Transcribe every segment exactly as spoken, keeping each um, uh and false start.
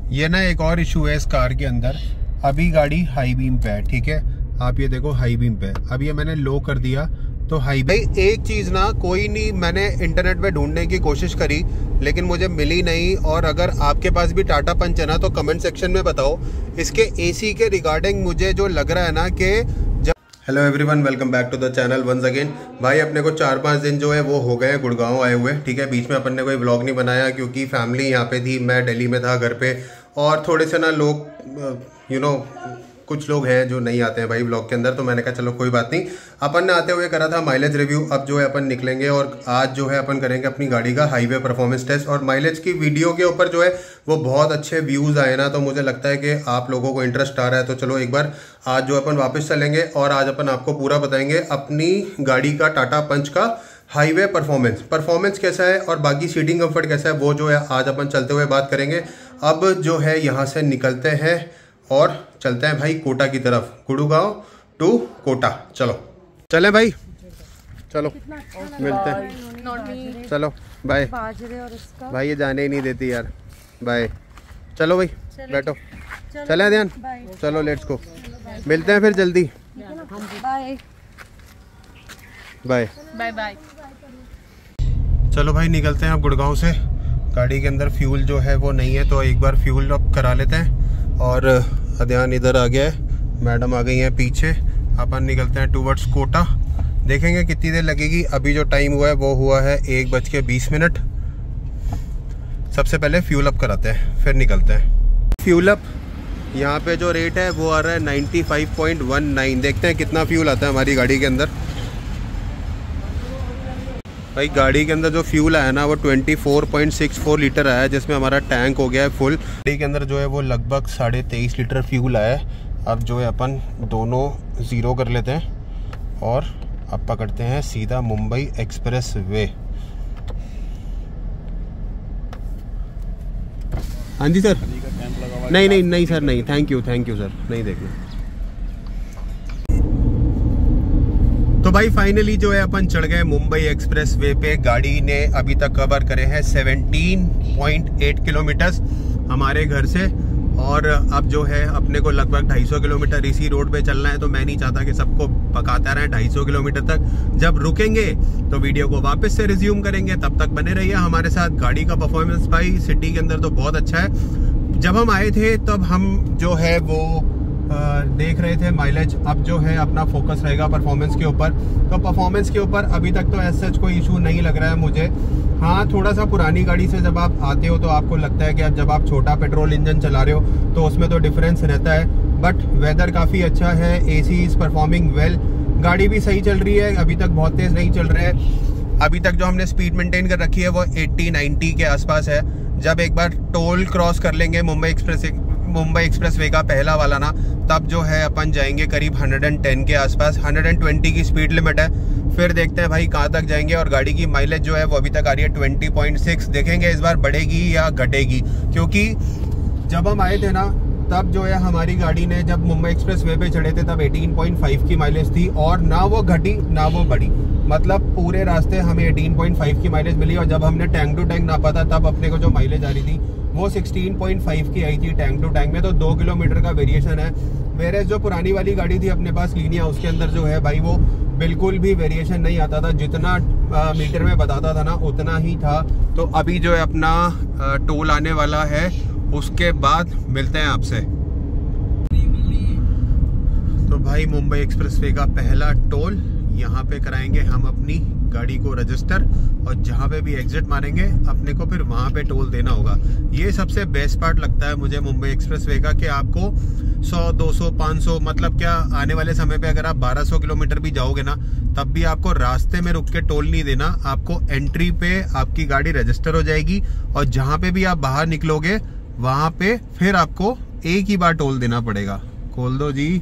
ये ना एक और इशू है इस कार के अंदर। अभी गाड़ी हाई बीम पे है, ठीक है, आप ये देखो हाई बीम पे। अब ये मैंने लो कर दिया तो हाई बीम। एक चीज़ ना कोई नहीं, मैंने इंटरनेट पे ढूंढने की कोशिश करी लेकिन मुझे मिली नहीं। और अगर आपके पास भी टाटा पंच है ना तो कमेंट सेक्शन में बताओ इसके एसी के रिगार्डिंग। मुझे जो लग रहा है ना कि जब hello everyone, welcome back to the channel once again. भाई अपने को चार पाँच दिन जो है वो हो गए गुड़गांव आए हुए, ठीक है। बीच में अपन ने कोई व्लॉग नहीं बनाया क्योंकि फैमिली यहाँ पे थी, मैं दिल्ली में था घर पे। और थोड़े से ना लोग यू नो कुछ लोग हैं जो नहीं आते हैं भाई व्लॉग के अंदर, तो मैंने कहा चलो कोई बात नहीं। अपन ने आते हुए करा था माइलेज रिव्यू। अब जो है अपन निकलेंगे और आज जो है अपन करेंगे अपनी गाड़ी का हाईवे परफॉर्मेंस टेस्ट। और माइलेज की वीडियो के ऊपर जो है वो बहुत अच्छे व्यूज़ आए ना, तो मुझे लगता है कि आप लोगों को इंटरेस्ट आ रहा है। तो चलो एक बार आज जो अपन वापस चलेंगे और आज अपन आपको पूरा बताएंगे अपनी गाड़ी का टाटा पंच का हाईवे परफॉर्मेंस परफॉर्मेंस कैसा है और बाकी सीटिंग कंफर्ट कैसा है, वो जो है आज अपन चलते हुए बात करेंगे। अब जो है यहाँ से निकलते हैं और चलते हैं भाई कोटा की तरफ, गुड़गांव टू कोटा। चलो चलें भाई, चलो मिलते हैं, चलो बाय। भाई ये जाने ही नहीं देती यार, बाय। चलो भाई बैठो, चले ध्यान, चलो लेट्स गो, मिलते हैं फिर जल्दी, बाय बाय बाय बाय। चलो भाई निकलते हैं अब गुड़गांव से। गाड़ी के अंदर फ्यूल जो है वो नहीं है तो एक बार फ्यूल अप करा लेते हैं। और अध्यान इधर आ गया है, मैडम आ गई हैं पीछे। अपन निकलते हैं टूवर्ड्स कोटा, देखेंगे कितनी देर लगेगी। अभी जो टाइम हुआ है वो हुआ है एक बज के बीस मिनट। सबसे पहले फ्यूल अप कराते हैं फिर निकलते हैं। फ्यूल अप यहाँ पे जो रेट है वो आ रहा है ninety five point one nine. देखते हैं कितना फ्यूल आता है हमारी गाड़ी के अंदर। भाई गाड़ी के अंदर जो फ्यूल आया ना वो चौबीस पॉइंट सिक्स फोर लीटर आया है, जिसमें हमारा टैंक हो गया है फुल। गाड़ी के अंदर जो है वो लगभग साढ़े तेईस लीटर फ्यूल आया है। अब जो है अपन दोनों ज़ीरो कर लेते हैं और अब पकड़ते हैं सीधा मुंबई एक्सप्रेस वे। हाँ जी सर, नहीं नहीं नहीं सर, नहीं thank you thank you sir, नहीं देखना। तो भाई फाइनली जो है अपन चढ़ गए मुंबई एक्सप्रेस वे पे। गाड़ी ने अभी तक कवर करे हैं सत्रह पॉइंट आठ किलोमीटर्स हमारे घर से। और अब जो है अपने को लगभग ढाई सौ किलोमीटर इसी रोड पे चलना है। तो मैं नहीं चाहता कि सबको पकाता रहे ढाई सौ किलोमीटर तक। जब रुकेंगे तो वीडियो को वापस से रिज्यूम करेंगे, तब तक बने रहिए हमारे साथ। गाड़ी का परफॉर्मेंस भाई सिटी के अंदर तो बहुत अच्छा है। जब हम आए थे तब हम जो है वो आ, देख रहे थे माइलेज। अब जो है अपना फोकस रहेगा परफॉर्मेंस के ऊपर। तो परफॉर्मेंस के ऊपर अभी तक तो ऐसा कोई इशू नहीं लग रहा है मुझे। हाँ, थोड़ा सा पुरानी गाड़ी से जब आप आते हो तो आपको लगता है कि अब जब आप छोटा पेट्रोल इंजन चला रहे हो तो उसमें तो डिफरेंस रहता है। बट वेदर काफ़ी अच्छा है, एसी इज़ परफॉर्मिंग वेल, गाड़ी भी सही चल रही है, अभी तक बहुत तेज़ नहीं चल रहा है। अभी तक जो हमने स्पीड मेंटेन कर रखी है वो अस्सी नब्बे के आसपास है। जब एक बार टोल क्रॉस कर लेंगे Mumbai express Mumbai expressway का पहला वाला ना, तब जो है अपन जाएंगे करीब एक सौ दस के आसपास। एक सौ बीस की स्पीड लिमिट है। फिर देखते हैं भाई कहाँ तक जाएंगे। और गाड़ी की माइलेज जो है वो अभी तक आ रही है बीस पॉइंट सिक्स। देखेंगे इस बार बढ़ेगी या घटेगी, क्योंकि जब हम आए थे ना तब जो है हमारी गाड़ी ने जब मुंबई एक्सप्रेस वे पे चढ़े थे तब अठारह पॉइंट फाइव की माइलेज थी और ना वो घटी ना वो बढ़ी। मतलब पूरे रास्ते हमें अठारह पॉइंट फाइव की माइलेज मिली। और जब हमने टैंक टू टैंक नापा था तब अपने को जो माइलेज आ रही थी वो सोलह पॉइंट फाइव की आई थी टैंक टू टैंक में। तो दो किलोमीटर का वेरिएशन है। मेरे जो पुरानी वाली गाड़ी थी अपने पास लीनिया, उसके अंदर जो है भाई वो बिल्कुल भी वेरिएशन नहीं आता था। जितना आ, मीटर में बताता था ना उतना ही था। तो अभी जो है अपना आ, टोल आने वाला है, उसके बाद मिलते हैं आपसे। तो भाई मुंबई एक्सप्रेस वे का पहला टोल यहाँ पे कराएंगे हम अपनी गाड़ी को रजिस्टर। और जहाँ पे भी एग्जिट मारेंगे अपने को फिर वहाँ पे टोल देना होगा। ये सबसे बेस्ट पार्ट लगता है मुझे मुंबई एक्सप्रेस वे का, कि आपको सौ दो सौ पाँच सौ मतलब क्या आने वाले समय पे अगर आप बारह सौ किलोमीटर भी जाओगे ना तब भी आपको रास्ते में रुक के टोल नहीं देना। आपको एंट्री पे आपकी गाड़ी रजिस्टर हो जाएगी और जहाँ पे भी आप बाहर निकलोगे वहाँ पे फिर आपको एक ही बार टोल देना पड़ेगा। खोल दो जी।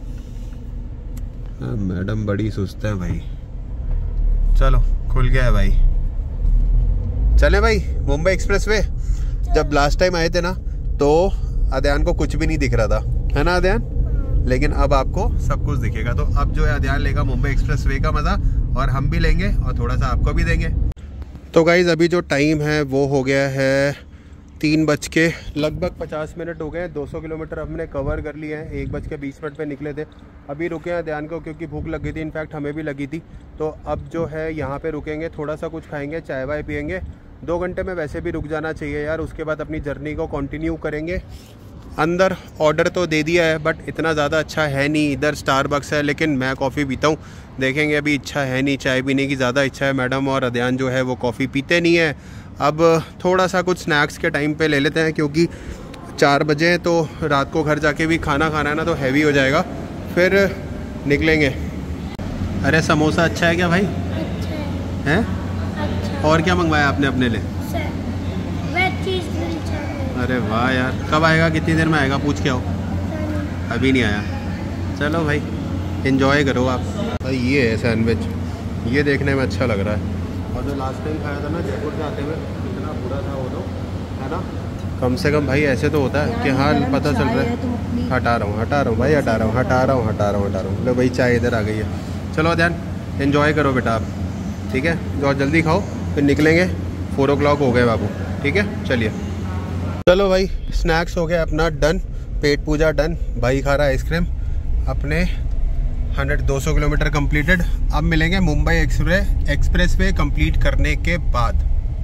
मैडम बड़ी सुस्त है भाई। चलो खुल गया है भाई, चले भाई मुंबई एक्सप्रेस वे। जब लास्ट टाइम आए थे ना तो अध्यान को कुछ भी नहीं दिख रहा था, है ना अध्यान? लेकिन अब आपको सब कुछ दिखेगा। तो अब जो है अध्यान लेगा मुंबई एक्सप्रेस वे का मजा और हम भी लेंगे और थोड़ा सा आपको भी देंगे। तो गाइज अभी जो टाइम है वो हो गया है तीन बज के लगभग पचास मिनट हो गए। दो सौ किलोमीटर हमने कवर कर लिए हैं। एक बज के बीस मिनट पे निकले थे, अभी रुके हैं ध्यान को क्योंकि भूख लगी थी, इनफैक्ट हमें भी लगी थी। तो अब जो है यहाँ पे रुकेंगे, थोड़ा सा कुछ खाएंगे, चाय वाय पियेंगे। दो घंटे में वैसे भी रुक जाना चाहिए यार, उसके बाद अपनी जर्नी को कंटिन्यू करेंगे। अंदर ऑर्डर तो दे दिया है बट इतना ज़्यादा अच्छा है नहीं। इधर स्टारबक्स है लेकिन मैं कॉफ़ी पीता हूँ, देखेंगे। अभी इच्छा है नहीं, चाय पीने की ज़्यादा इच्छा है। मैडम और अध्यान जो है वो कॉफ़ी पीते नहीं है। अब थोड़ा सा कुछ स्नैक्स के टाइम पे ले लेते हैं क्योंकि चार बजे तो रात को घर जाके भी खाना खाना है ना, तो हैवी हो जाएगा, फिर निकलेंगे। अरे समोसा अच्छा है क्या भाई? अच्छा है। हैं? अच्छा। और क्या मंगवाया आपने अपने लिए? अरे वाह यार, कब आएगा, कितनी देर में आएगा? पूछ के आओ। अभी नहीं आया। चलो भाई एंजॉय करो आप। भाई ये है सैंडविच, ये देखने में अच्छा लग रहा है। और जो लास्ट टाइम खाया था ना जयपुर से आते हुए, इतना बुरा था वो तो, है ना। कम से कम भाई ऐसे तो होता है कि हाँ पता चल रहा है। हटा रहा हूँ हटा रहा हूँ भाई हटा रहा हूँ हटा रहा हूँ हटा रहा हूँ हटा रहा हूँ लो भाई, चाय इधर आ गई है। चलो ध्यान, एंजॉय करो बेटा आप, ठीक है। और जल्दी खाओ फिर निकलेंगे। फोर ओ क्लॉक हो गए बाबू, ठीक है। चलिए चलो भाई, स्नैक्स हो गया अपना डन, पेट पूजा डन। भाई खा रहा है आइसक्रीम। अपने हंड्रेड दो सौ किलोमीटर कंप्लीटेड। अब मिलेंगे Mumbai express expressway complete करने के बाद।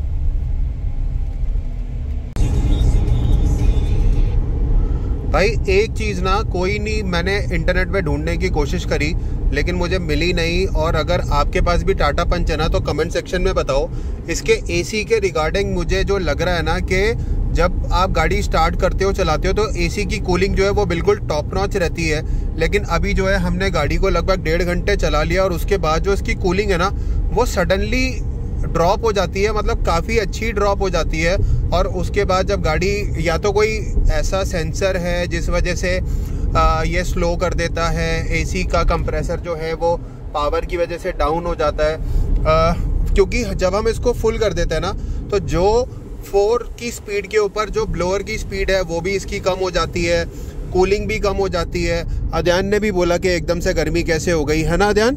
भाई एक चीज़ ना, कोई नहीं, मैंने इंटरनेट पे ढूंढने की कोशिश करी लेकिन मुझे मिली नहीं। और अगर आपके पास भी टाटा पंच है ना तो कमेंट सेक्शन में बताओ। इसके एसी के रिगार्डिंग मुझे जो लग रहा है ना कि जब आप गाड़ी स्टार्ट करते हो चलाते हो तो एसी की कूलिंग जो है वो बिल्कुल टॉप नॉच रहती है। लेकिन अभी जो है हमने गाड़ी को लगभग डेढ़ घंटे चला लिया और उसके बाद जो इसकी कूलिंग है ना वो सडनली ड्रॉप हो जाती है, मतलब काफ़ी अच्छी ड्रॉप हो जाती है। और उसके बाद जब गाड़ी, या तो कोई ऐसा सेंसर है जिस वजह से आ, ये स्लो कर देता है, एसी का कंप्रेसर जो है वो पावर की वजह से डाउन हो जाता है। आ, क्योंकि जब हम इसको फुल कर देते हैं ना तो जो फोर की स्पीड के ऊपर जो ब्लोअर की स्पीड है वो भी इसकी कम हो जाती है, कूलिंग भी कम हो जाती है। अध्यान ने भी बोला कि एकदम से गर्मी कैसे हो गई, है ना अध्यान?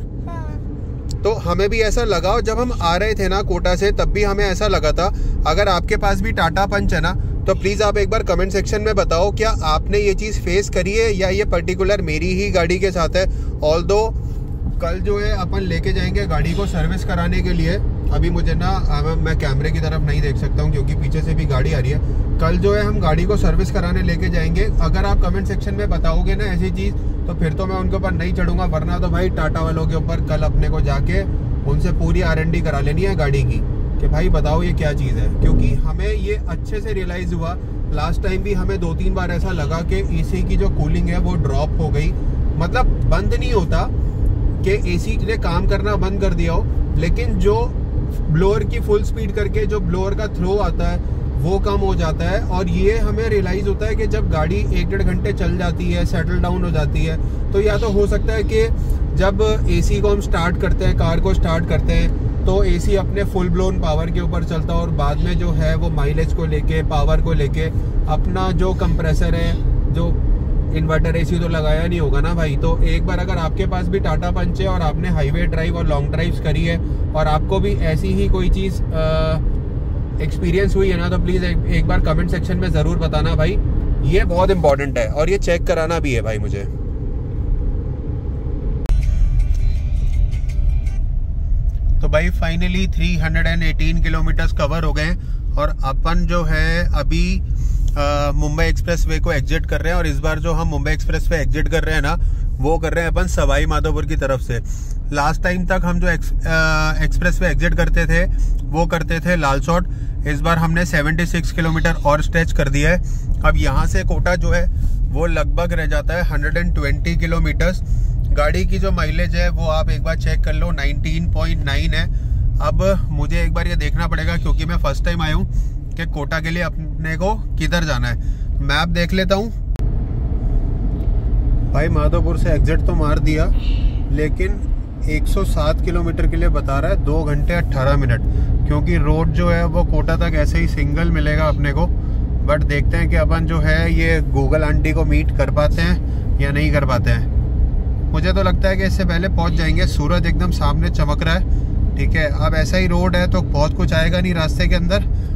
तो हमें भी ऐसा लगा, और जब हम आ रहे थे ना कोटा से तब भी हमें ऐसा लगा था। अगर आपके पास भी टाटा पंच है ना तो प्लीज़ आप एक बार कमेंट सेक्शन में बताओ, क्या आपने ये चीज़ फेस करी है या ये पर्टिकुलर मेरी ही गाड़ी के साथ है। ऑल्दो कल जो है अपन लेके जाएंगे गाड़ी को सर्विस कराने के लिए। अभी मुझे ना, मैं कैमरे की तरफ नहीं देख सकता हूँ क्योंकि पीछे से भी गाड़ी आ रही है। कल जो है हम गाड़ी को सर्विस कराने लेके जाएंगे। अगर आप कमेंट सेक्शन में बताओगे ना ऐसी चीज़ तो फिर तो मैं उनके ऊपर नहीं चढ़ूंगा, वरना तो भाई टाटा वालों के ऊपर कल अपने को जाके उनसे पूरी आर एन डी करा लेनी है गाड़ी की कि भाई बताओ ये क्या चीज़ है। क्योंकि हमें ये अच्छे से रियलाइज़ हुआ, लास्ट टाइम भी हमें दो तीन बार ऐसा लगा कि एसी की जो कूलिंग है वो ड्रॉप हो गई। मतलब बंद नहीं होता कि एसी ने काम करना बंद कर दिया हो, लेकिन जो ब्लोअर की फुल स्पीड करके जो ब्लोअर का थ्रो आता है वो कम हो जाता है। और ये हमें रियलाइज़ होता है कि जब गाड़ी एक डेढ़ घंटे चल जाती है, सेटल डाउन हो जाती है, तो या तो हो सकता है कि जब एसी को हम स्टार्ट करते हैं, कार को स्टार्ट करते हैं, तो एसी अपने फुल ब्लोन पावर के ऊपर चलता है और बाद में जो है वो माइलेज को लेके, पावर को लेके अपना जो कंप्रेसर है, जो इन्वर्टर एसी तो लगाया नहीं होगा ना भाई। तो एक बार अगर आपके पास भी टाटा पंच है और आपने हाईवे ड्राइव और लॉन्ग ड्राइव्स करी है और आपको भी ऐसी ही कोई चीज़ एक्सपीरियंस हुई है ना तो प्लीज़ एक, एक बार कमेंट सेक्शन में ज़रूर बताना भाई। ये बहुत इंपॉर्टेंट है और ये चेक कराना भी है भाई मुझे। तो भाई फाइनली तीन सौ अठारह किलोमीटर्स कवर हो गए और अपन जो है अभी मुंबई एक्सप्रेस वे को एग्जिट कर रहे हैं। और इस बार जो हम मुंबई एक्सप्रेस वे एग्जिट कर रहे हैं ना वो कर रहे हैं अपन सवाई माधोपुर की तरफ से। लास्ट टाइम तक हम जो एक्स, एक्सप्रेस वे एग्जिट करते थे वो करते थे लालसोट। इस बार हमने छिहत्तर किलोमीटर और स्ट्रेच कर दिया है। अब यहाँ से कोटा जो है वो लगभग रह जाता है एक सौ बीस किलोमीटर्स। गाड़ी की जो माइलेज है वो आप एक बार चेक कर लो, उन्नीस पॉइंट नौ है। अब मुझे एक बार ये देखना पड़ेगा क्योंकि मैं फर्स्ट टाइम आया हूँ कि कोटा के लिए अपने को किधर जाना है। मैप देख लेता हूँ भाई। माधोपुर से एग्जिट तो मार दिया लेकिन एक सौ सात किलोमीटर के लिए बता रहा है दो घंटे अट्ठारह मिनट, क्योंकि रोड जो है वो कोटा तक ऐसे ही सिंगल मिलेगा अपने को। बट देखते हैं कि अपन जो है ये गूगल आंटी को मीट कर पाते हैं या नहीं कर पाते हैं। मुझे तो लगता है कि इससे पहले पहुंच जाएंगे। सूरज एकदम सामने चमक रहा है, ठीक है। अब ऐसा ही रोड है तो बहुत कुछ आएगा नहीं रास्ते के अंदर।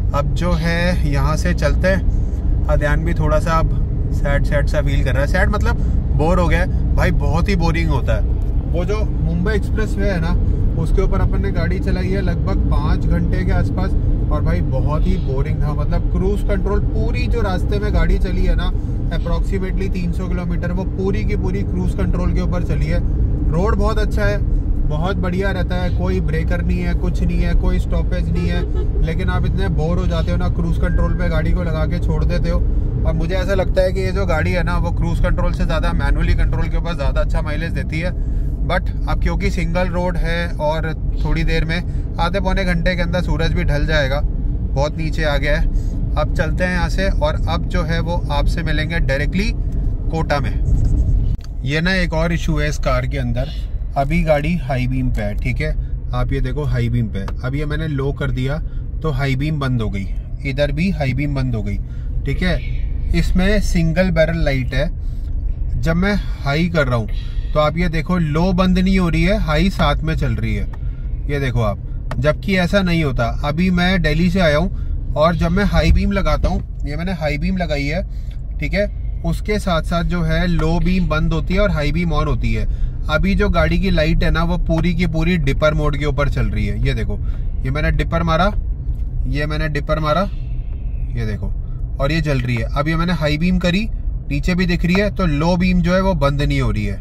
अब जो है यहाँ से चलते हैं। अध्यान भी थोड़ा सा अब सैड सैड सा फील कर रहा है। सैड मतलब बोर हो गया है भाई, बहुत ही बोरिंग होता है। वो जो मुंबई एक्सप्रेस वे है ना, उसके ऊपर अपन ने गाड़ी चलाई है लगभग पाँच घंटे के आसपास, और भाई बहुत ही बोरिंग था। मतलब क्रूज कंट्रोल पूरी जो रास्ते में गाड़ी चली है ना, अप्रॉक्सीमेटली तीन सौ किलोमीटर, वो पूरी की पूरी क्रूज कंट्रोल के ऊपर चली है। रोड बहुत अच्छा है, बहुत बढ़िया रहता है, कोई ब्रेकर नहीं है, कुछ नहीं है, कोई स्टॉपेज नहीं है। लेकिन आप इतने बोर हो जाते हो ना, क्रूज कंट्रोल पे गाड़ी को लगा के छोड़ देते हो। और मुझे ऐसा लगता है कि ये जो गाड़ी है ना, वो क्रूज कंट्रोल से ज़्यादा मैनुअली कंट्रोल के ऊपर ज़्यादा अच्छा माइलेज देती है। बट अब क्योंकि सिंगल रोड है और थोड़ी देर में, आधे पौने घंटे के अंदर सूरज भी ढल जाएगा, बहुत नीचे आ गया है। अब चलते हैं यहाँ से, और अब जो है वो आपसे मिलेंगे डायरेक्टली कोटा में। ये ना एक और इशू है इस कार के अंदर। अभी गाड़ी हाई बीम पे है, ठीक है, आप ये देखो हाई बीम पे। अब ये मैंने लो कर दिया तो हाई बीम बंद हो गई, इधर भी हाई बीम बंद हो गई, ठीक है। इसमें सिंगल बैरल लाइट है। जब मैं हाई कर रहा हूँ तो आप ये देखो लो बंद नहीं हो रही है, हाई साथ में चल रही है, ये देखो आप। जबकि ऐसा नहीं होता। अभी मैं दिल्ली से आया हूँ और जब मैं हाई बीम लगाता हूँ, ये मैंने हाई बीम लगाई है, ठीक है, उसके साथ साथ जो है लो बीम बंद होती है और हाई बीम ऑन होती है। अभी जो गाड़ी की लाइट है ना, वो पूरी की पूरी डिपर मोड के ऊपर चल रही है। ये देखो, ये मैंने डिपर मारा, ये मैंने डिपर मारा, ये देखो, और ये जल रही है। अब ये मैंने हाई बीम करी, नीचे भी दिख रही है, तो लो बीम जो है वो बंद नहीं हो रही है।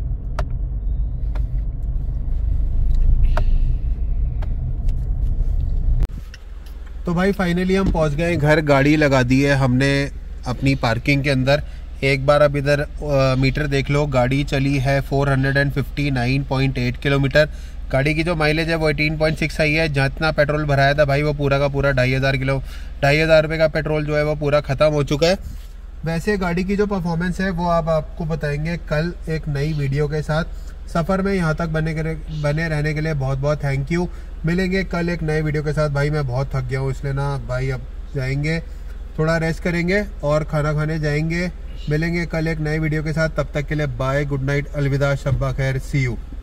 तो भाई फाइनली हम पहुंच गए घर, गाड़ी लगा दी है हमने अपनी पार्किंग के अंदर। एक बार अब इधर मीटर देख लो, गाड़ी चली है चार सौ उनसठ पॉइंट आठ किलोमीटर। गाड़ी की जो माइलेज है वो अठारह पॉइंट छह आई है। जितना पेट्रोल भराया था भाई, वो पूरा का पूरा ढाई हज़ार किलो ढाई हज़ार रुपये का पेट्रोल जो है वो पूरा ख़त्म हो चुका है। वैसे गाड़ी की जो परफॉर्मेंस है वो आप आपको बताएंगे कल एक नई वीडियो के साथ। सफ़र में यहाँ तक बने बने रहने के लिए बहुत बहुत थैंक यू। मिलेंगे कल एक नए वीडियो के साथ। भाई मैं बहुत थक गया हूँ, इसलिए ना भाई अब जाएंगे, थोड़ा रेस्ट करेंगे और खाना खाने जाएंगे। मिलेंगे कल एक नए वीडियो के साथ, तब तक के लिए बाय, गुड नाइट, अलविदा, शब्बा खैर, सी यू।